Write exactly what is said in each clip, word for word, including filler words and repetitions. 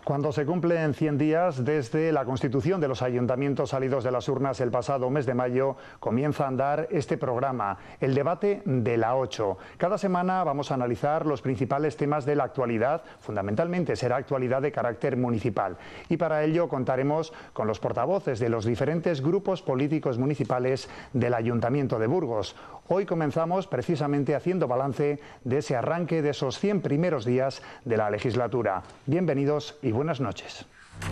Cuando se cumplen cien días desde la constitución de los ayuntamientos salidos de las urnas el pasado mes de mayo, comienza a andar este programa, el debate de la ocho. Cada semana vamos a analizar los principales temas de la actualidad, fundamentalmente será actualidad de carácter municipal. Y para ello contaremos con los portavoces de los diferentes grupos políticos municipales del Ayuntamiento de Burgos. Hoy comenzamos precisamente haciendo balance de ese arranque de esos cien primeros días de la legislatura. Bienvenidos y buenas noches.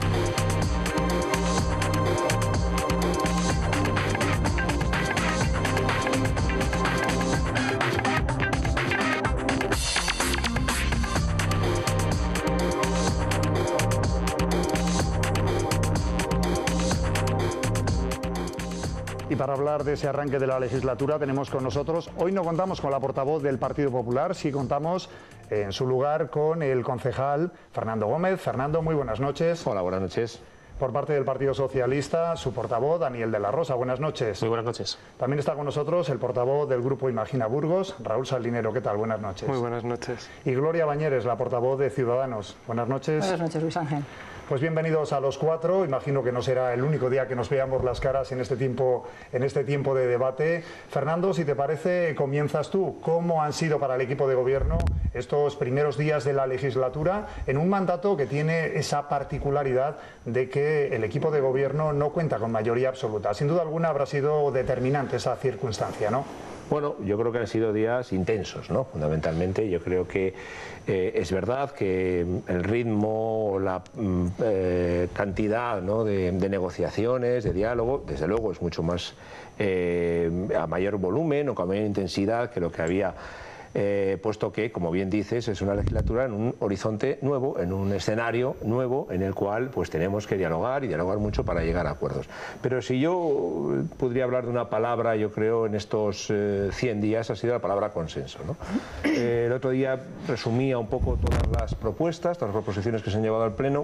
Y para hablar de ese arranque de la legislatura tenemos con nosotros, hoy no contamos con la portavoz del Partido Popular, sí contamos en su lugar con el concejal Fernando Gómez. Fernando, muy buenas noches. Hola, buenas noches. Por parte del Partido Socialista, su portavoz, Daniel de la Rosa. Buenas noches. Muy buenas noches. También está con nosotros el portavoz del Grupo Imagina Burgos, Raúl Saldinero. ¿Qué tal? Buenas noches. Muy buenas noches. Y Gloria Bañeres, la portavoz de Ciudadanos. Buenas noches. Buenas noches, Luis Ángel. Pues bienvenidos a los cuatro. Imagino que no será el único día que nos veamos las caras en este tiempo, en este tiempo de debate. Fernando, si te parece, comienzas tú. ¿Cómo han sido para el equipo de gobierno estos primeros días de la legislatura en un mandato que tiene esa particularidad de que el equipo de gobierno no cuenta con mayoría absoluta? Sin duda alguna habrá sido determinante esa circunstancia, ¿no? Bueno, yo creo que han sido días intensos, ¿no? Fundamentalmente, yo creo que eh, es verdad que el ritmo, la eh, cantidad, ¿no?, de, de negociaciones, de diálogo, desde luego es mucho más eh, a mayor volumen o con mayor intensidad que lo que había. Eh, puesto que, como bien dices, es una legislatura en un horizonte nuevo, en un escenario nuevo en el cual pues tenemos que dialogar y dialogar mucho para llegar a acuerdos. Pero si yo podría hablar de una palabra, yo creo, en estos eh, cien días, ha sido la palabra consenso, ¿no? Eh, el otro día resumía un poco todas las propuestas, todas las proposiciones que se han llevado al Pleno,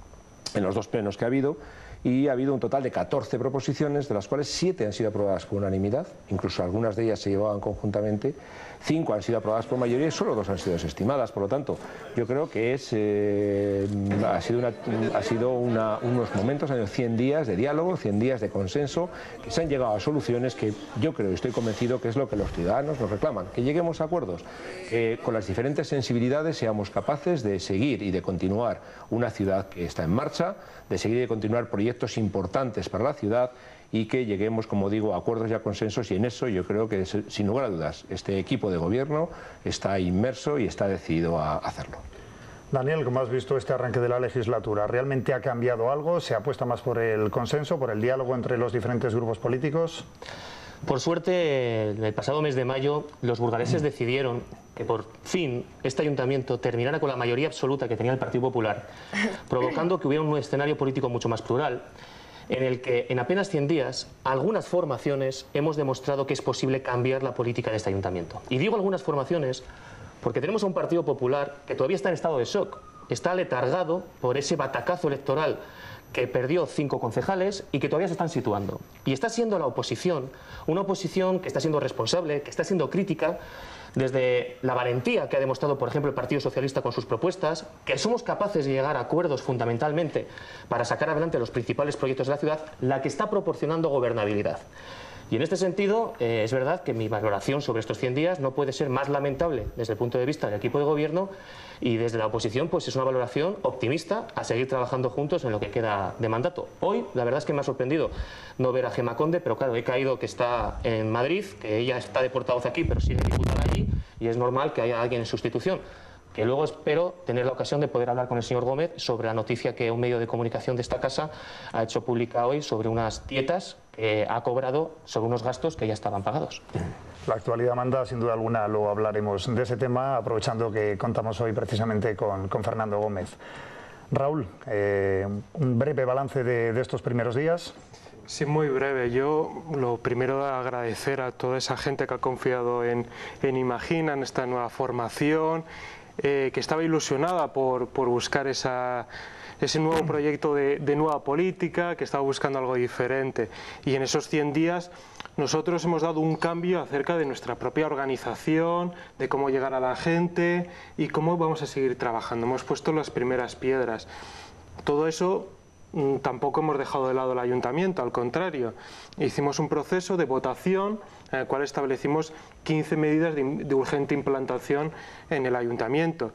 en los dos plenos que ha habido, y ha habido un total de catorce proposiciones, de las cuales siete han sido aprobadas por unanimidad, incluso algunas de ellas se llevaban conjuntamente, cinco han sido aprobadas por mayoría y solo dos han sido desestimadas. Por lo tanto, yo creo que es, eh, ha sido, una, ha sido una, unos momentos, han sido cien días de diálogo, cien días de consenso, que se han llegado a soluciones que yo creo y estoy convencido que es lo que los ciudadanos nos reclaman, que lleguemos a acuerdos, que con las diferentes sensibilidades seamos capaces de seguir y de continuar una ciudad que está en marcha, de seguir y de continuar proyectos importantes para la ciudad y que lleguemos, como digo, a acuerdos y a consensos, y en eso yo creo que, sin lugar a dudas, este equipo de gobierno está inmerso y está decidido a hacerlo. Daniel, ¿cómo has visto este arranque de la legislatura? ¿Realmente ha cambiado algo? ¿Se apuesta más por el consenso, por el diálogo entre los diferentes grupos políticos? Por suerte, el pasado mes de mayo, los burgaleses decidieron que por fin este ayuntamiento terminara con la mayoría absoluta que tenía el Partido Popular, provocando que hubiera un escenario político mucho más plural, en el que en apenas cien días algunas formaciones hemos demostrado que es posible cambiar la política de este ayuntamiento. Y digo algunas formaciones porque tenemos a un Partido Popular que todavía está en estado de shock, está letargado por ese batacazo electoral que perdió cinco concejales y que todavía se están situando. Y está siendo la oposición, una oposición que está siendo responsable, que está siendo crítica, desde la valentía que ha demostrado, por ejemplo, el Partido Socialista con sus propuestas, que somos capaces de llegar a acuerdos fundamentalmente para sacar adelante los principales proyectos de la ciudad, la que está proporcionando gobernabilidad. Y en este sentido, eh, es verdad que mi valoración sobre estos cien días no puede ser más lamentable desde el punto de vista del equipo de gobierno, y desde la oposición pues es una valoración optimista a seguir trabajando juntos en lo que queda de mandato. Hoy la verdad es que me ha sorprendido no ver a Gemma Conde, pero claro, he caído que está en Madrid, que ella está de portavoz aquí pero sigue diputada allí, y es normal que haya alguien en sustitución. Que luego espero tener la ocasión de poder hablar con el señor Gómez sobre la noticia que un medio de comunicación de esta casa ha hecho pública hoy sobre unas dietas que ha cobrado sobre unos gastos que ya estaban pagados. La actualidad manda, sin duda alguna, luego hablaremos de ese tema, aprovechando que contamos hoy precisamente con, con Fernando Gómez. Raúl, eh, un breve balance de, de estos primeros días. Sí, muy breve. Yo lo primero agradecer a toda esa gente que ha confiado en, en Imagina, en esta nueva formación, eh, que estaba ilusionada por, por buscar esa, ese nuevo proyecto de, de nueva política que estaba buscando algo diferente. Y en esos cien días nosotros hemos dado un cambio acerca de nuestra propia organización, de cómo llegar a la gente y cómo vamos a seguir trabajando. Hemos puesto las primeras piedras. Todo eso mmm, tampoco hemos dejado de lado el ayuntamiento, al contrario. Hicimos un proceso de votación en el cual establecimos quince medidas de, de urgente implantación en el ayuntamiento.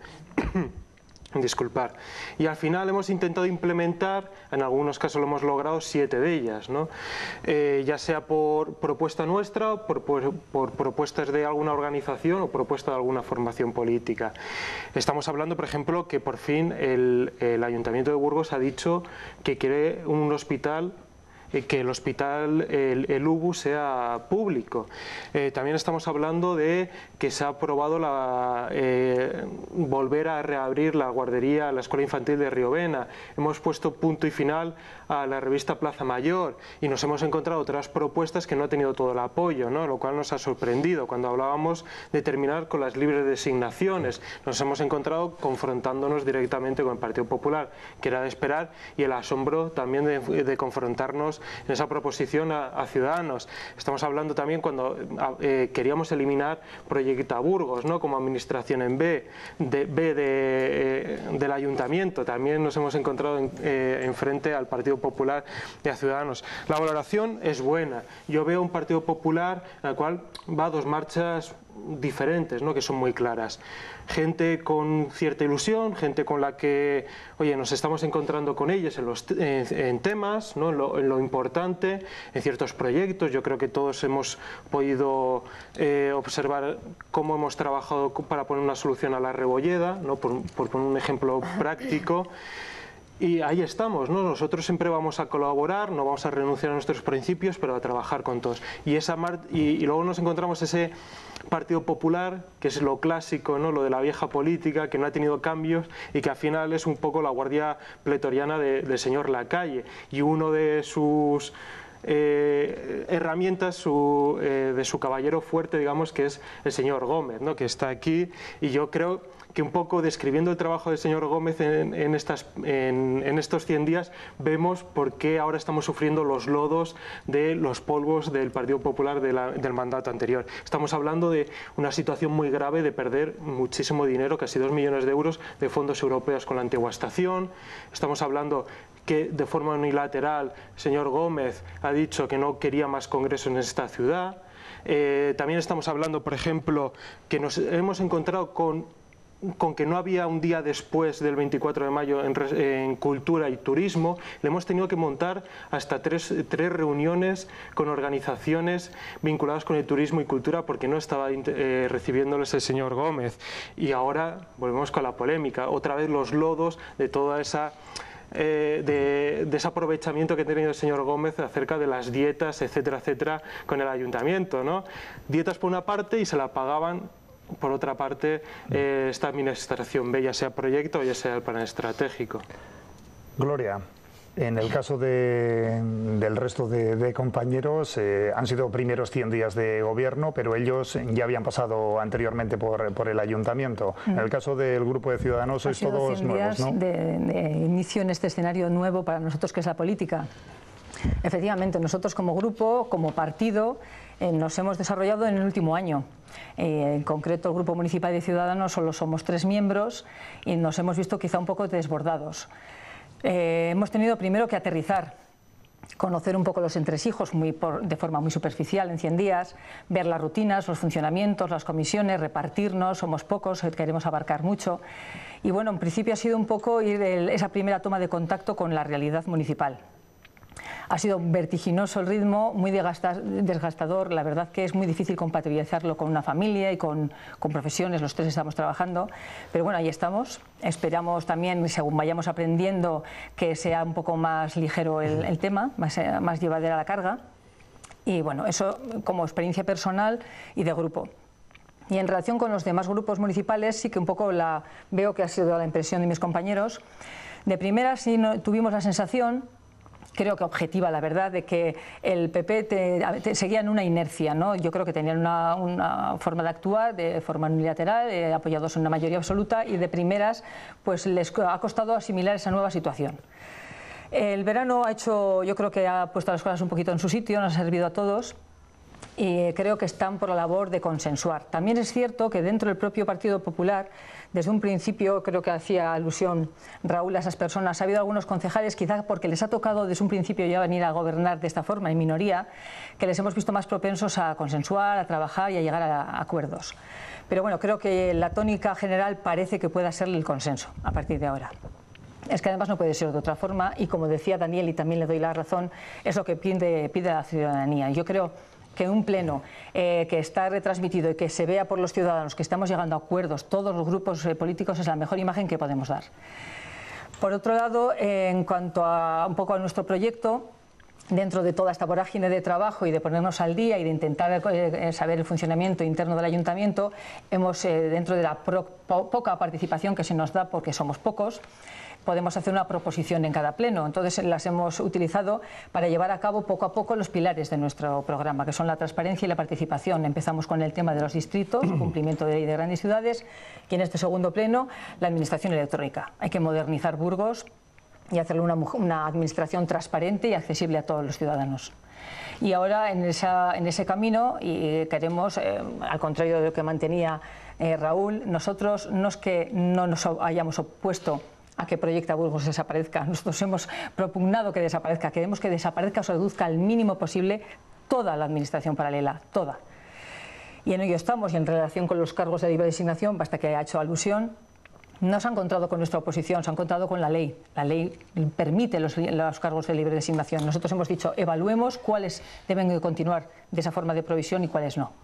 Disculpar. Y al final hemos intentado implementar, en algunos casos lo hemos logrado, siete de ellas, ¿no? Eh, ya sea por propuesta nuestra, por, por, por propuestas de alguna organización o propuesta de alguna formación política. Estamos hablando, por ejemplo, que por fin el, el Ayuntamiento de Burgos ha dicho que quiere un hospital, que el hospital, el, el U B U sea público. Eh, también estamos hablando de que se ha aprobado la, eh, volver a reabrir la guardería, la escuela infantil de Riovena. Hemos puesto punto y final a la revista Plaza Mayor y nos hemos encontrado otras propuestas que no han tenido todo el apoyo, ¿no? Lo cual nos ha sorprendido. Cuando hablábamos de terminar con las libres designaciones, nos hemos encontrado confrontándonos directamente con el Partido Popular, que era de esperar, y el asombro también de, de confrontarnos en esa proposición a, a Ciudadanos. Estamos hablando también cuando eh, queríamos eliminar Proyecta Burgos, ¿no? Como administración en B, de, B de, eh, del Ayuntamiento. También nos hemos encontrado en, eh, en frente al Partido Popular y a Ciudadanos. La valoración es buena. Yo veo un Partido Popular en el cual va a dos marchas diferentes, ¿no? Que son muy claras. Gente con cierta ilusión, gente con la que, oye, nos estamos encontrando con ellos en, los, en, en temas, ¿no? en, lo, en lo importante, en ciertos proyectos. Yo creo que todos hemos podido eh, observar cómo hemos trabajado para poner una solución a la Rebolleda, ¿no? por, por poner un ejemplo práctico. Y ahí estamos, ¿no? Nosotros siempre vamos a colaborar, no vamos a renunciar a nuestros principios, pero a trabajar con todos. Y, esa mar y, y luego nos encontramos ese Partido Popular, que es lo clásico, ¿no? Lo de la vieja política, que no ha tenido cambios y que al final es un poco la guardia pretoriana de, del señor Lacalle. Y uno de sus Eh, herramientas su, eh, de su caballero fuerte, digamos, que es el señor Gómez, ¿no? Que está aquí, y yo creo que un poco describiendo el trabajo del señor Gómez en, en, estas, en, en estos cien días vemos por qué ahora estamos sufriendo los lodos de los polvos del Partido Popular de la, del mandato anterior. Estamos hablando de una situación muy grave de perder muchísimo dinero, casi dos millones de euros de fondos europeos con la antigua estación. Estamos hablando que de forma unilateral el señor Gómez ha dicho que no quería más congresos en esta ciudad. Eh, también estamos hablando, por ejemplo, que nos hemos encontrado con, con que no había un día después del veinticuatro de mayo en, en cultura y turismo. Le hemos tenido que montar hasta tres, tres reuniones con organizaciones vinculadas con el turismo y cultura porque no estaba eh, recibiéndoles el señor Gómez. Y ahora volvemos con la polémica, otra vez los lodos de toda esa... Eh, de, de ese aprovechamiento que ha tenido el señor Gómez acerca de las dietas, etcétera, etcétera, con el ayuntamiento, ¿no? Dietas por una parte y se la pagaban por otra parte eh, esta administración B, ya sea proyecto o ya sea el plan estratégico. Gloria, en el caso de, del resto de, de compañeros, eh, han sido primeros cien días de gobierno, pero ellos ya habían pasado anteriormente por, por el ayuntamiento. Mm. En el caso del grupo de Ciudadanos sois todos nuevos, ¿no? De, de inicio en este escenario nuevo para nosotros que es la política. Efectivamente, nosotros como grupo, como partido, eh, nos hemos desarrollado en el último año. Eh, en concreto, el Grupo Municipal de Ciudadanos solo somos tres miembros y nos hemos visto quizá un poco desbordados. Eh, hemos tenido primero que aterrizar, conocer un poco los entresijos muy por, de forma muy superficial en cien días, ver las rutinas, los funcionamientos, las comisiones, repartirnos, somos pocos, queremos abarcar mucho. Y bueno, en principio ha sido un poco ir el, esa primera toma de contacto con la realidad municipal. Ha sido vertiginoso el ritmo, muy desgastador, la verdad que es muy difícil compatibilizarlo con una familia y con, con profesiones, los tres estamos trabajando, pero bueno, ahí estamos, esperamos también, según vayamos aprendiendo, que sea un poco más ligero el, el tema, más, más llevadera la carga, y bueno, eso como experiencia personal y de grupo. Y en relación con los demás grupos municipales, sí que un poco la veo que ha sido la impresión de mis compañeros. De primera sí no, tuvimos la sensación creo que objetiva, la verdad, de que el P P te, te seguía en una inercia, ¿no? Yo creo que tenían una, una forma de actuar de forma unilateral, eh, apoyados en una mayoría absoluta, y de primeras pues les ha costado asimilar esa nueva situación. El verano ha hecho, yo creo que ha puesto las cosas un poquito en su sitio, nos ha servido a todos. Y creo que están por la labor de consensuar. También es cierto que dentro del propio Partido Popular, desde un principio, creo que hacía alusión Raúl a esas personas, ha habido algunos concejales, quizá porque les ha tocado desde un principio ya venir a gobernar de esta forma, en minoría, que les hemos visto más propensos a consensuar, a trabajar y a llegar a acuerdos. Pero bueno, creo que la tónica general parece que pueda ser el consenso a partir de ahora. Es que además no puede ser de otra forma y, como decía Daniel, y también le doy la razón, es lo que pide, pide la ciudadanía. Yo creo que un pleno eh, que está retransmitido y que se vea por los ciudadanos que estamos llegando a acuerdos, todos los grupos eh, políticos, es la mejor imagen que podemos dar. Por otro lado, eh, en cuanto a un poco a nuestro proyecto, dentro de toda esta vorágine de trabajo y de ponernos al día y de intentar eh, saber el funcionamiento interno del ayuntamiento, hemos, eh, dentro de la pro, po, poca participación que se nos da porque somos pocos, podemos hacer una proposición en cada pleno. Entonces las hemos utilizado para llevar a cabo poco a poco los pilares de nuestro programa, que son la transparencia y la participación. Empezamos con el tema de los distritos, cumplimiento de ley de grandes ciudades, y en este segundo pleno la administración electrónica. Hay que modernizar Burgos y hacerle una, una administración transparente y accesible a todos los ciudadanos. Y ahora en, esa, en ese camino y queremos, eh, al contrario de lo que mantenía eh, Raúl, nosotros no es que no nos hayamos opuesto a que Proyecta Burgos desaparezca. Nosotros hemos propugnado que desaparezca, queremos que desaparezca o se reduzca al mínimo posible toda la administración paralela, toda. Y en ello estamos, y en relación con los cargos de libre designación, basta que haya hecho alusión, no se ha encontrado con nuestra oposición, se ha encontrado con la ley. La ley permite los, los cargos de libre designación. Nosotros hemos dicho, evaluemos cuáles deben continuar de esa forma de provisión y cuáles no.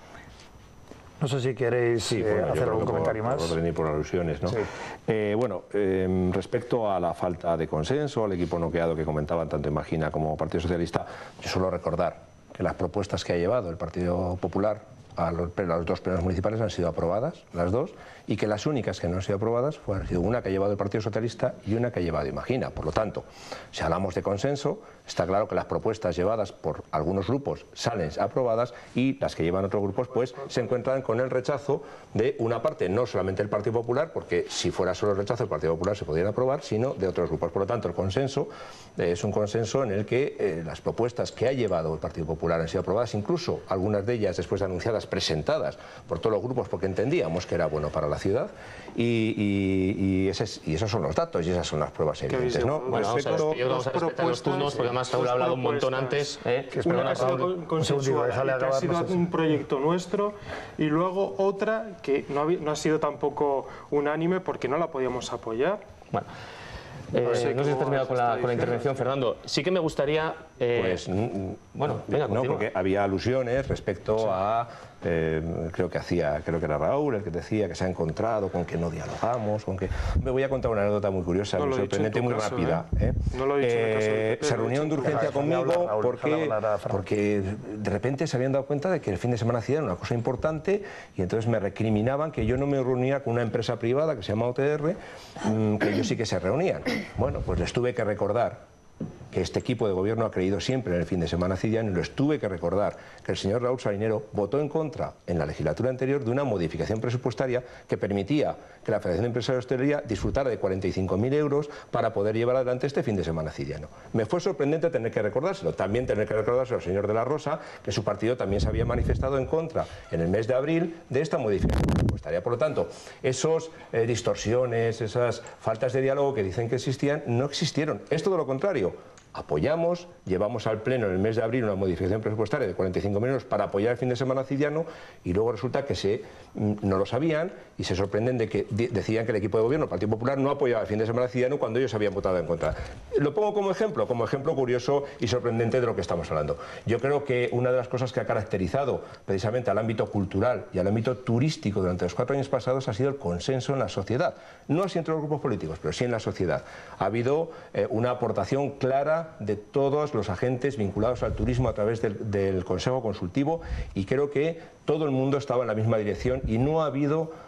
No sé si queréis sí, eh, bueno, hacer algún comentario por, más. Por venir por alusiones, ¿no? Sí. Eh, bueno, eh, respecto a la falta de consenso, al equipo noqueado que comentaban tanto Imagina como Partido Socialista, yo suelo recordar que las propuestas que ha llevado el Partido Popular a los, a los dos plenos municipales han sido aprobadas, las dos, y que las únicas que no han sido aprobadas fue, han sido una que ha llevado el Partido Socialista y una que ha llevado Imagina. Por lo tanto, si hablamos de consenso, está claro que las propuestas llevadas por algunos grupos salen aprobadas y las que llevan otros grupos pues se encuentran con el rechazo de una parte, no solamente el Partido Popular, porque si fuera solo el rechazo del Partido Popular se podrían aprobar, sino de otros grupos. Por lo tanto, el consenso eh, es un consenso en el que eh, las propuestas que ha llevado el Partido Popular han sido aprobadas, incluso algunas de ellas después de anunciadas, presentadas por todos los grupos, porque entendíamos que era bueno para la ciudad, y, y, y, ese es, y esos son los datos y esas son las pruebas evidentes, ¿no? Bueno, vamos a, yo vamos a respetar los turnos, porque además Raúl ha hablado un montón antes. ¿eh? Que una que ha sido consensuada, que ha sido un proyecto nuestro, y luego otra que no ha, no ha sido tampoco unánime porque no la podíamos apoyar. Bueno. Eh, no sé, no sé si has terminado con la, con la intervención, Fernando. Sí que me gustaría... Eh, pues, bueno, venga, no, porque había alusiones respecto sí. a... Eh, creo que hacía, creo que era Raúl el que decía que se ha encontrado con que no dialogamos, con que... Me voy a contar una anécdota muy curiosa, no muy sorprendente, muy caso, rápida. ¿eh? ¿Eh? No lo he dicho en el caso de Pepe, se reunieron de urgencia conmigo porque, porque de repente se habían dado cuenta de que el fin de semana hacían una cosa importante y entonces me recriminaban que yo no me reunía con una empresa privada que se llama O T R, mmm, que ellos sí que se reunían. Bueno, pues les tuve que recordar que este equipo de gobierno ha creído siempre en el fin de semana cidiano, y les tuve que recordar que el señor Raúl Salinero votó en contra en la legislatura anterior de una modificación presupuestaria que permitía que la Federación de Empresarios de Hostelería disfrutara de cuarenta y cinco mil euros para poder llevar adelante este fin de semana cidiano. Me fue sorprendente tener que recordárselo, también tener que recordárselo al señor de la Rosa, que su partido también se había manifestado en contra en el mes de abril de esta modificación presupuestaria. Por lo tanto, esas eh, distorsiones, esas faltas de diálogo que dicen que existían, no existieron. Es todo lo contrario. Apoyamos, llevamos al Pleno en el mes de abril una modificación presupuestaria de cuarenta y cinco mil euros para apoyar el fin de semana cidiano, y luego resulta que se, no lo sabían y se sorprenden de que de, decían que el equipo de gobierno, el Partido Popular, no apoyaba el fin de semana cidiano cuando ellos habían votado en contra. Lo pongo como ejemplo, como ejemplo curioso y sorprendente de lo que estamos hablando. Yo creo que una de las cosas que ha caracterizado precisamente al ámbito cultural y al ámbito turístico durante los cuatro años pasados ha sido el consenso en la sociedad. No así entre los grupos políticos, pero sí en la sociedad. Ha habido eh, una aportación clara de todos los agentes vinculados al turismo a través del, del Consejo Consultivo, y creo que todo el mundo estaba en la misma dirección y no ha habido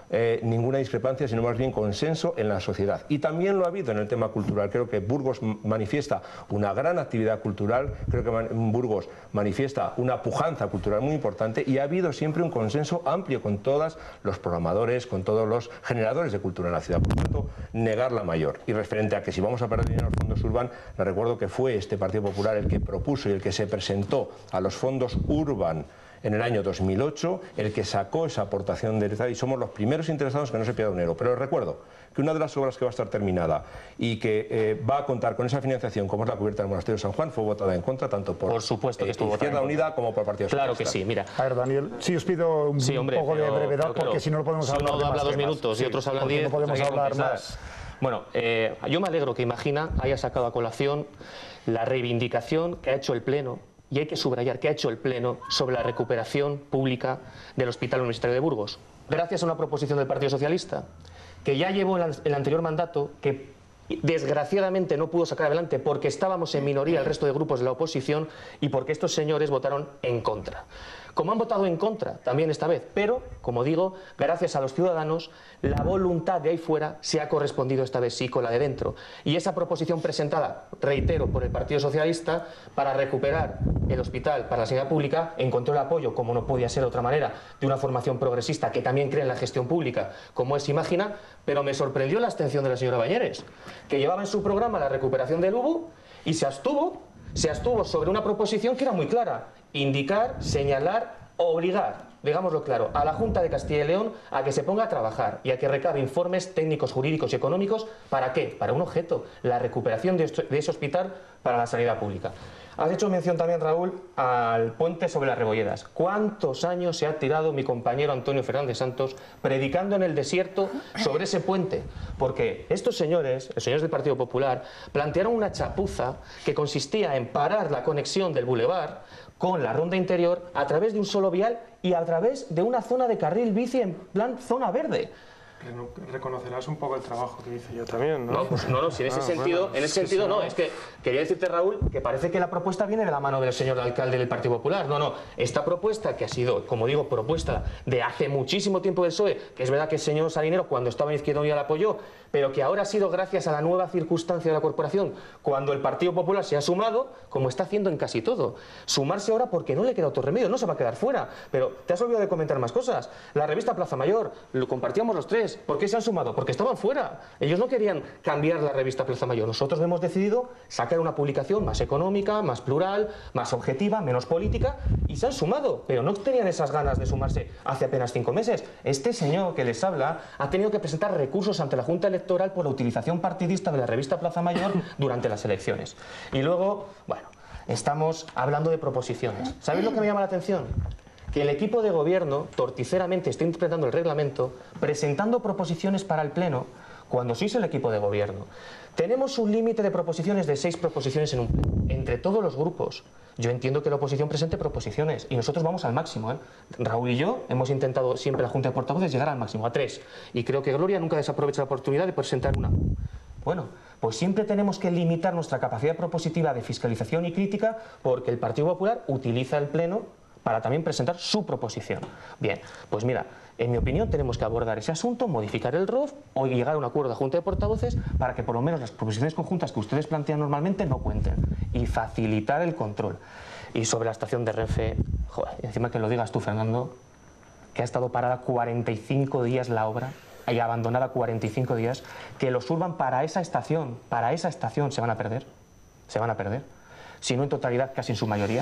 eh, ninguna discrepancia, sino más bien consenso en la sociedad. Y también lo ha habido en el tema cultural. Creo que Burgos manifiesta una gran actividad cultural, creo que Burgos manifiesta una pujanza cultural muy importante y ha habido siempre un consenso amplio con todos los programadores, con todos los generadores de cultura en la ciudad. Por tanto, negar la mayor. Y referente a que si vamos a perder dinero a los fondos Urban, le recuerdo que fue este Partido Popular el que propuso y el que se presentó a los fondos Urban en el año dos mil ocho, el que sacó esa aportación de Estado, y somos los primeros interesados que no se pierda dinero. Pero les recuerdo que una de las obras que va a estar terminada y que eh, va a contar con esa financiación, como es la cubierta del Monasterio de San Juan, fue votada en contra tanto por, por supuesto que estuvo eh, Izquierda Unida como por el Partido Claro Socialista. que sí, mira. A ver, Daniel, sí os pido un sí, hombre, poco pero, de brevedad, pero, porque pero, si no, no podemos si hablar uno de habla más dos temas. minutos Sí, y otros hablan porque diez, no podemos hay que hablar compensar. más. Bueno, eh, yo me alegro que Imagina haya sacado a colación la reivindicación que ha hecho el Pleno, y hay que subrayar que ha hecho el Pleno sobre la recuperación pública del Hospital Universitario de Burgos, gracias a una proposición del Partido Socialista, que ya llevó el, el anterior mandato, que desgraciadamente no pudo sacar adelante porque estábamos en minoría el resto de grupos de la oposición y porque estos señores votaron en contra. Como han votado en contra también esta vez, pero, como digo, gracias a los ciudadanos, la voluntad de ahí fuera se ha correspondido esta vez sí con la de dentro. Y esa proposición presentada, reitero, por el Partido Socialista para recuperar el hospital para la sanidad pública encontró el apoyo, como no podía ser de otra manera, de una formación progresista que también cree en la gestión pública, como es Imagina, pero me sorprendió la abstención de la señora Bañeres, que llevaba en su programa la recuperación del U B U y se abstuvo, se abstuvo sobre una proposición que era muy clara: indicar, señalar, obligar, digámoslo claro, a la Junta de Castilla y León a que se ponga a trabajar y a que recabe informes técnicos, jurídicos y económicos. ¿Para qué? Para un objeto: la recuperación de ese hospital para la sanidad pública. Has hecho mención también, Raúl, al puente sobre las Rebolledas. ¿Cuántos años se ha tirado mi compañero Antonio Fernández Santos predicando en el desierto sobre ese puente? Porque estos señores, los señores del Partido Popular, plantearon una chapuza que consistía en parar la conexión del bulevar con la ronda interior a través de un solo vial y a través de una zona de carril bici en plan zona verde. Reconocerás un poco el trabajo que hice yo también, ¿no? No, pues no, no, si en ese ah, sentido, bueno, en ese sentido sí, no, es que quería decirte, Raúl, que parece que la propuesta viene de la mano del señor alcalde del Partido Popular. No, no, esta propuesta, que ha sido, como digo, propuesta de hace muchísimo tiempo del P S O E, que es verdad que el señor Salinero cuando estaba en Izquierda Unida la apoyó, pero que ahora ha sido gracias a la nueva circunstancia de la corporación, cuando el Partido Popular se ha sumado, como está haciendo en casi todo. Sumarse ahora porque no le queda otro remedio, no se va a quedar fuera. Pero te has olvidado de comentar más cosas. La revista Plaza Mayor, lo compartíamos los tres. ¿Por qué se han sumado? Porque estaban fuera. Ellos no querían cambiar la revista Plaza Mayor. Nosotros hemos decidido sacar una publicación más económica, más plural, más objetiva, menos política, y se han sumado. Pero no tenían esas ganas de sumarse hace apenas cinco meses. Este señor que les habla ha tenido que presentar recursos ante la Junta Electoral por la utilización partidista de la revista Plaza Mayor durante las elecciones. Y luego, bueno, estamos hablando de proposiciones. ¿Sabéis lo que me llama la atención? Que el equipo de gobierno torticeramente está interpretando el reglamento, presentando proposiciones para el Pleno, cuando sois el equipo de gobierno. Tenemos un límite de proposiciones de seis proposiciones en un Pleno, entre todos los grupos. Yo entiendo que la oposición presente proposiciones y nosotros vamos al máximo, ¿eh? Raúl y yo hemos intentado siempre la Junta de Portavoces llegar al máximo, a tres. Y creo que Gloria nunca desaprovecha la oportunidad de presentar una. Bueno, pues siempre tenemos que limitar nuestra capacidad propositiva de fiscalización y crítica porque el Partido Popular utiliza el Pleno para también presentar su proposición. Bien, pues mira, en mi opinión tenemos que abordar ese asunto, modificar el R O F o llegar a un acuerdo de Junta de Portavoces para que por lo menos las proposiciones conjuntas que ustedes plantean normalmente no cuenten y facilitar el control. Y sobre la estación de Renfe, joder, encima que lo digas tú, Fernando, que ha estado parada cuarenta y cinco días la obra y abandonada cuarenta y cinco días, que los Urban para esa estación, para esa estación se van a perder, se van a perder, si no en totalidad, casi en su mayoría.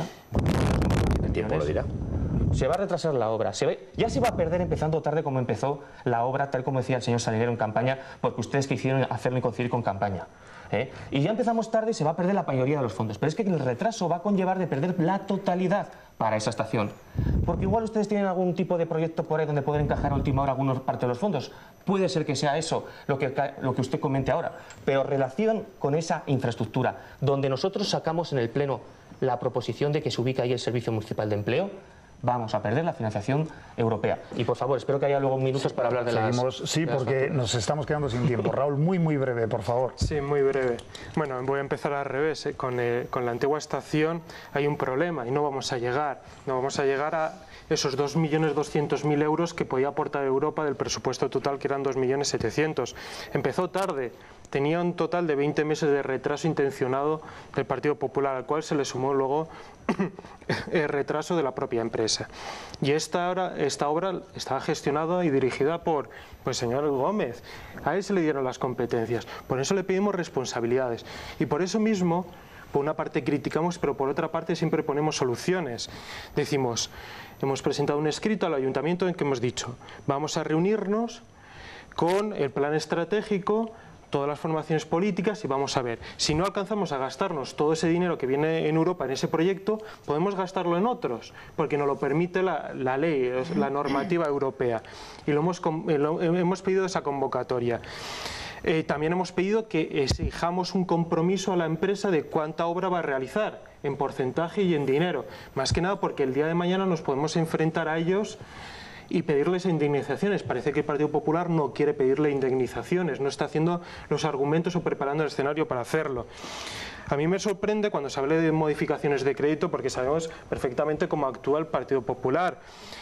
El tiempo lo dirá. Se va a retrasar la obra, se ve, ya se va a perder empezando tarde como empezó la obra, tal como decía el señor Salinero en campaña, porque ustedes quisieron hacerlo coincidir con campaña. ¿eh? Y ya empezamos tarde y se va a perder la mayoría de los fondos, pero es que el retraso va a conllevar de perder la totalidad para esa estación. Porque igual ustedes tienen algún tipo de proyecto por ahí donde poder encajar a última hora alguna parte de los fondos. Puede ser que sea eso lo que, lo que usted comente ahora, pero relación con esa infraestructura, donde nosotros sacamos en el Pleno la proposición de que se ubique ahí el Servicio Municipal de Empleo, vamos a perder la financiación europea. Y por favor, espero que haya luego minutos para hablar de Seguimos, las... Sí, de las porque facturas. nos estamos quedando sin tiempo. Raúl, muy, muy breve, por favor. Sí, muy breve. Bueno, voy a empezar al revés. ¿eh? Con, eh, con la antigua estación hay un problema y no vamos a llegar. No vamos a llegar a esos dos millones doscientos mil euros que podía aportar Europa del presupuesto total, que eran dos millones setecientos mil. Empezó tarde. Tenía un total de veinte meses de retraso intencionado del Partido Popular, al cual se le sumó luego el retraso de la propia empresa. Y esta obra, esta obra estaba gestionada y dirigida por pues, el señor Gómez. A él se le dieron las competencias. Por eso le pedimos responsabilidades. Y por eso mismo, por una parte criticamos, pero por otra parte siempre ponemos soluciones. Decimos, hemos presentado un escrito al ayuntamiento en que hemos dicho, vamos a reunirnos con el plan estratégico, todas las formaciones políticas y vamos a ver, si no alcanzamos a gastarnos todo ese dinero que viene en Europa en ese proyecto, podemos gastarlo en otros, porque nos lo permite la, la ley, la normativa europea. Y lo hemos, lo, hemos pedido esa convocatoria. Eh, también hemos pedido que exijamos un compromiso a la empresa de cuánta obra va a realizar, en porcentaje y en dinero. Más que nada porque el día de mañana nos podemos enfrentar a ellos y pedirles indemnizaciones. Parece que el Partido Popular no quiere pedirle indemnizaciones, no está haciendo los argumentos o preparando el escenario para hacerlo. A mí me sorprende cuando se hable de modificaciones de crédito porque sabemos perfectamente cómo actúa el Partido Popular.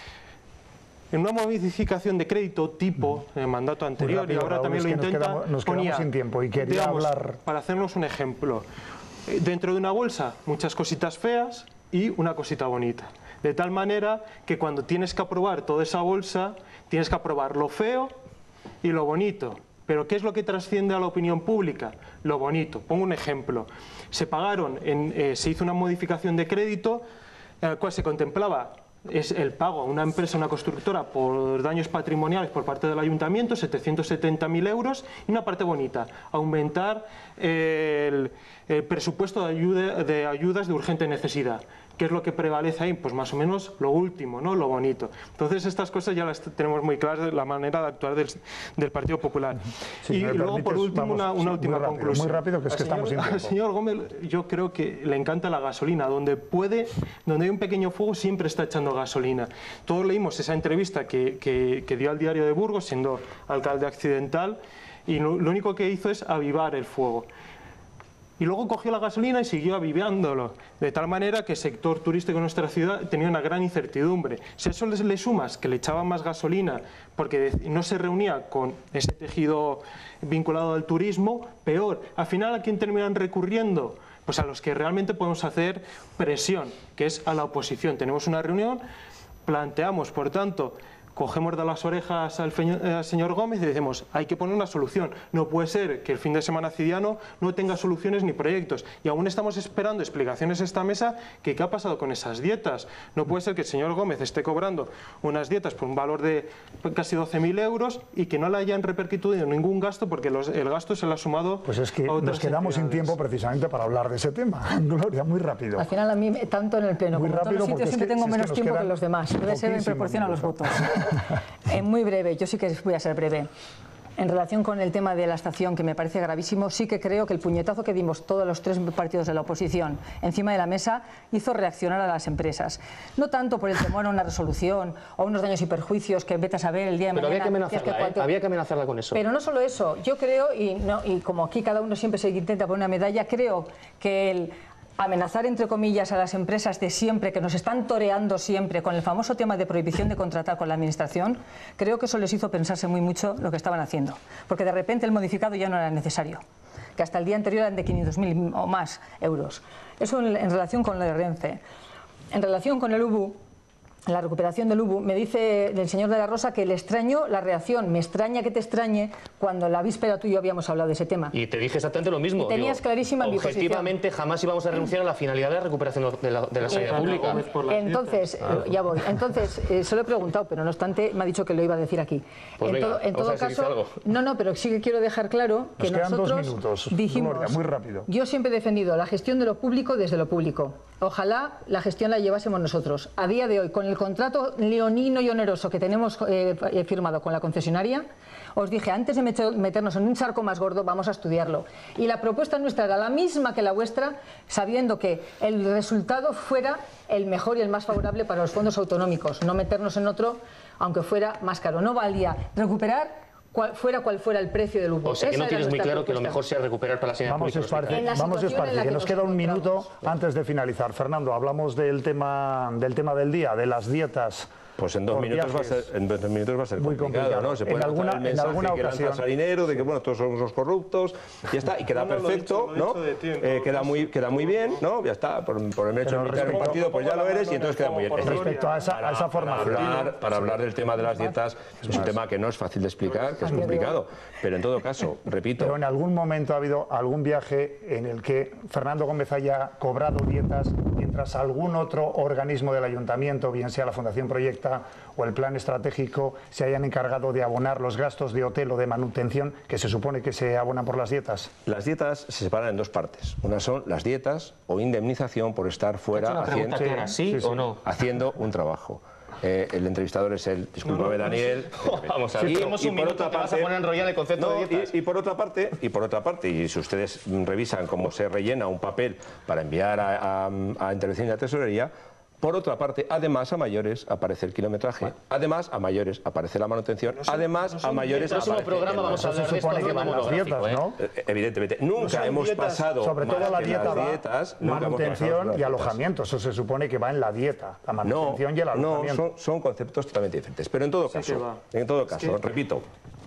En una modificación de crédito tipo el mandato anterior rápido, y ahora Raúl, también es lo que nos intenta, quedamos, nos quedamos ponía, sin tiempo y quería digamos, hablar... para hacernos un ejemplo, dentro de una bolsa muchas cositas feas y una cosita bonita. De tal manera que cuando tienes que aprobar toda esa bolsa, tienes que aprobar lo feo y lo bonito. Pero ¿qué es lo que trasciende a la opinión pública? Lo bonito. Pongo un ejemplo. Se pagaron, en, eh, se hizo una modificación de crédito en la cual se contemplaba es el pago a una empresa, una constructora, por daños patrimoniales por parte del ayuntamiento, setecientos setenta mil euros, y una parte bonita, aumentar el, el presupuesto de, ayuda, de ayudas de urgente necesidad. ¿Qué es lo que prevalece ahí? Pues más o menos lo último, ¿no? Lo bonito. Entonces estas cosas ya las tenemos muy claras de la manera de actuar del, del Partido Popular. Sí, y luego permites, por último vamos, una, una sí, última muy rápido, conclusión. Muy rápido, que es al que señor, estamos sin tiempo. Al señor Gómez yo creo que le encanta la gasolina. Donde puede, donde hay un pequeño fuego siempre está echando gasolina. Todos leímos esa entrevista que, que, que dio al Diario de Burgos siendo alcalde accidental y lo, lo único que hizo es avivar el fuego. Y luego cogió la gasolina y siguió avivándolo, de tal manera que el sector turístico de nuestra ciudad tenía una gran incertidumbre. Si a eso le sumas que le echaban más gasolina porque no se reunía con ese tejido vinculado al turismo, peor. Al final, ¿a quién terminan recurriendo? Pues a los que realmente podemos hacer presión, que es a la oposición. Tenemos una reunión, planteamos, por tanto, cogemos de las orejas al, al señor Gómez y decimos, hay que poner una solución. No puede ser que el fin de semana cidiano no tenga soluciones ni proyectos. Y aún estamos esperando explicaciones a esta mesa que qué ha pasado con esas dietas. No puede ser que el señor Gómez esté cobrando unas dietas por un valor de casi doce mil euros y que no le hayan repercutido ningún gasto porque los, el gasto se le ha sumado Pues es que a otras nos quedamos sin entidades. tiempo precisamente para hablar de ese tema. Gloria, muy rápido. Al final a mí, tanto en el Pleno Muy como en todos rápido, los porque sitios, es siempre que- tengo si es que menos nos tiempo que quedan los demás. Debe ser en poquísimo proporción a los minutos. votos. Eh, muy breve, yo sí que voy a ser breve. En relación con el tema de la estación, que me parece gravísimo, sí que creo que el puñetazo que dimos todos los tres partidos de la oposición encima de la mesa hizo reaccionar a las empresas. No tanto por el temor a una resolución o unos daños y perjuicios que vete a saber el día de Pero mañana. había que que es amenazarla, ¿eh? cuanto- Había que amenazarla con eso. Pero no solo eso, yo creo, y, no, y como aquí cada uno siempre se intenta poner una medalla, creo que el amenazar, entre comillas, a las empresas de siempre, que nos están toreando siempre con el famoso tema de prohibición de contratar con la Administración, creo que eso les hizo pensarse muy mucho lo que estaban haciendo, porque de repente el modificado ya no era necesario, que hasta el día anterior eran de quinientos mil o más euros. Eso en, en relación con lo de Renfe. En relación con el U B U, la recuperación del U B U, me dice el señor de la Rosa que le extraño la reacción, me extraña que te extrañe cuando la víspera tú y yo habíamos hablado de ese tema. Y te dije exactamente lo mismo. Y tenías Digo, clarísima mi posición. objetivamente jamás íbamos a renunciar a la finalidad de la recuperación de la, de la sanidad pública. Entonces, eh, ya voy. Entonces, eh, se lo he preguntado, pero no obstante, me ha dicho que lo iba a decir aquí. Pues en venga, todo, en vamos todo a ver si dice caso, algo. no, no, pero sí que quiero dejar claro que Nos quedan dos nosotros minutos. dijimos, Gloria, muy rápido. yo siempre he defendido la gestión de lo público desde lo público. Ojalá la gestión la llevásemos nosotros. A día de hoy, con el contrato leonino y oneroso que tenemos eh, firmado con la concesionaria, os dije, antes de meternos en un charco más gordo, vamos a estudiarlo. Y la propuesta nuestra era la misma que la vuestra, sabiendo que el resultado fuera el mejor y el más favorable para los fondos autonómicos, no meternos en otro, aunque fuera más caro. No valía recuperar cual, fuera cual fuera el precio del humo. O sea, que no tienes muy claro que lo mejor sea recuperar para la sanidad Vamos pública. Esparce, vamos Esparce, que nos queda un minuto antes de finalizar. Fernando, hablamos del tema del tema del día, de las dietas. Pues en dos minutos va a ser, en dos minutos va a ser muy complicado, complicado, ¿no? Se puede en alguna, el mensaje en alguna que ocasión lanzas a dinero de que bueno, todos somos los corruptos, y ya está, y queda no, no, perfecto, lo he dicho, lo he ¿no? dicho de ti, Eh, queda muy queda muy bien, ¿no? Ya está, por, por el hecho de militar en un partido, pues ya lo eres y entonces queda muy bien. Respecto a esa, a esa formación. Para hablar, para hablar del tema de las dietas, es un tema que no es fácil de explicar, que es complicado, pero en todo caso, repito. Pero en algún momento ha habido algún viaje en el que Fernando Gómez haya cobrado dietas mientras algún otro organismo del ayuntamiento, bien sea la Fundación Proyecta o el Plan Estratégico, se hayan encargado de abonar los gastos de hotel o de manutención que se supone que se abonan por las dietas. Las dietas se separan en dos partes. Una son las dietas o indemnización por estar fuera haciendo, clara, ¿sí, sí, sí. o no? haciendo un trabajo. Eh, el entrevistador es el, discúlpame, no, no, Daniel. No, vamos a ver. Y, y, y por otra parte, vas a poner a enrollar el concepto no, de dietas. Y, y por otra parte, y por otra parte, y si ustedes revisan cómo se rellena un papel para enviar a, a, a intervención de la tesorería, por otra parte, además a mayores aparece el kilometraje, bueno. además a mayores aparece la manutención, no son, además no son, a mayores aparece... En el próximo programa vamos a hablar de esto que van las dietas, ¿no? Eh, evidentemente, nunca no hemos dietas, pasado sobre todo la dieta las dietas, manutención y alojamiento, eso se supone que va en la dieta, la manutención no, y el alojamiento. No, son, son conceptos totalmente diferentes, pero en todo sí caso, en todo caso, que... repito,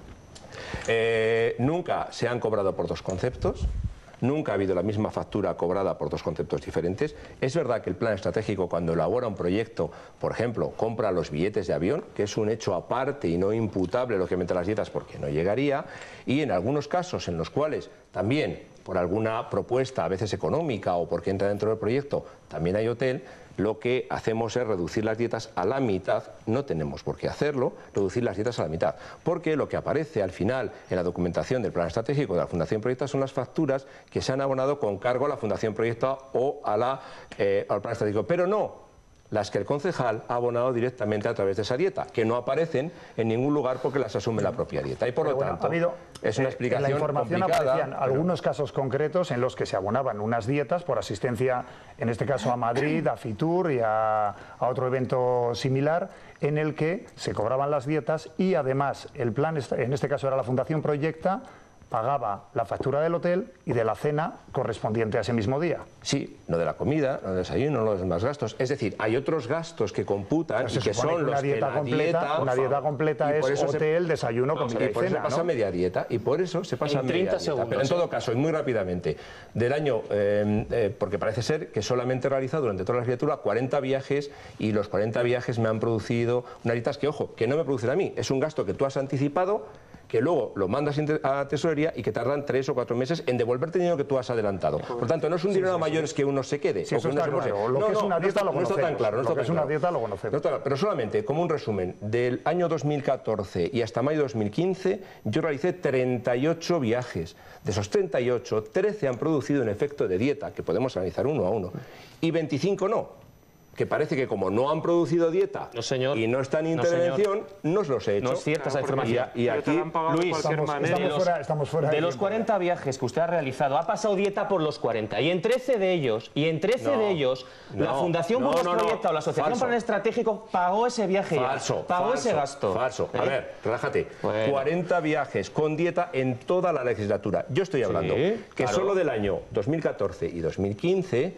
eh, nunca se han cobrado por dos conceptos. Nunca ha habido la misma factura cobrada por dos conceptos diferentes. Es verdad que el plan estratégico, cuando elabora un proyecto, por ejemplo, compra los billetes de avión, que es un hecho aparte y no imputable, lógicamente, a las dietas, porque no llegaría, y en algunos casos en los cuales también, por alguna propuesta, a veces económica o porque entra dentro del proyecto, también hay hotel, lo que hacemos es reducir las dietas a la mitad. No tenemos por qué hacerlo, reducir las dietas a la mitad, porque lo que aparece al final en la documentación del plan estratégico de la Fundación Proyecta son las facturas que se han abonado con cargo a la Fundación Proyecta o a la, eh, al plan estratégico, pero no las que el concejal ha abonado directamente a través de esa dieta, que no aparecen en ningún lugar porque las asume la propia dieta. Y por lo bueno, tanto, ha habido, es una explicación en la información complicada, aparecían pero... algunos casos concretos en los que se abonaban unas dietas por asistencia, en este caso a Madrid, a Fitur y a, a otro evento similar, en el que se cobraban las dietas y además el plan, en este caso era la Fundación Proyecta, pagaba la factura del hotel y de la cena correspondiente a ese mismo día. Sí, no de la comida, no del desayuno, no de los demás gastos. Es decir, hay otros gastos que computan y que son que los dieta que la completa, dieta... Una dieta completa es hotel, se, desayuno, comida y, y por cena, eso se pasa ¿no? media dieta y por eso se pasa en media treinta dieta. segundos, Pero en todo caso, y muy rápidamente, del año, eh, eh, porque parece ser que solamente he realizado durante toda la legislatura cuarenta viajes y los cuarenta viajes me han producido unas dietas que, ojo, que no me producen a mí. Es un gasto que tú has anticipado, que luego lo mandas a tesorería y que tardan tres o cuatro meses en devolverte el dinero que tú has adelantado. Por tanto, no es un dinero sí, sí, a mayores sí. que uno se quede. Sí, o eso que uno está se claro. Lo no, que es una dieta no, lo conocemos. No está tan claro. No lo está que es tan una claro. dieta lo conocemos. No está, pero solamente, como un resumen, del año dos mil catorce y hasta mayo de dos mil quince, yo realicé treinta y ocho viajes. De esos treinta y ocho, trece han producido un efecto de dieta, que podemos analizar uno a uno, y veinticinco no. Que parece que como no han producido dieta no, señor. y no están en intervención, no, no os los he hecho. No es cierta esa información. Y, y aquí, Luis, estamos, estamos fuera, estamos fuera de de los cuarenta viajes que usted ha realizado, ha pasado dieta por los cuarenta. Y en trece de ellos, y en trece no, de ellos, no, la Fundación no, Burgos no, Proyecta no, o la Asociación falso. Plan Estratégico pagó ese viaje. Falso, ya, pagó falso, ese gasto. Falso. ¿Eh? A ver, relájate. Bueno. cuarenta viajes con dieta en toda la legislatura. Yo estoy hablando sí, que claro. solo del año dos mil catorce y dos mil quince...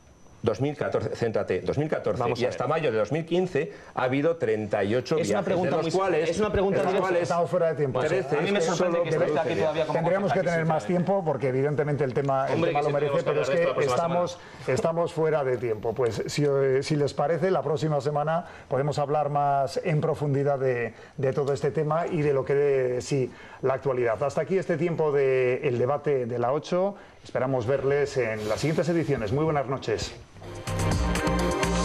dos mil catorce, céntrate, dos mil catorce y hasta mayo de dos mil quince ha habido treinta y ocho es viajes, una pregunta de los muy, cuales... Es una pregunta de los cuales estamos fuera de tiempo. trece, a mí me sorprende que esté aquí todavía como tendríamos que tener más tiempo porque evidentemente el tema, Hombre, el tema lo merece, pero es que estamos, estamos fuera de tiempo. Pues si, si les parece, la próxima semana podemos hablar más en profundidad de, de todo este tema y de lo que de sí la actualidad. Hasta aquí este tiempo del debate de la ocho. Esperamos verles en las siguientes ediciones. Muy buenas noches.